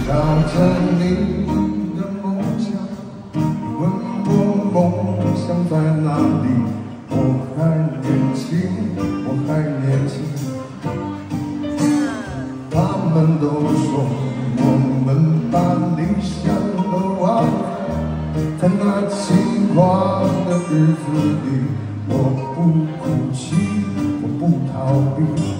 朝着你的梦想，问我梦想在哪里？我还年轻，我还年轻。他们都说我们把理想都忘了，在那轻狂的日子里，我不哭泣，我不逃避。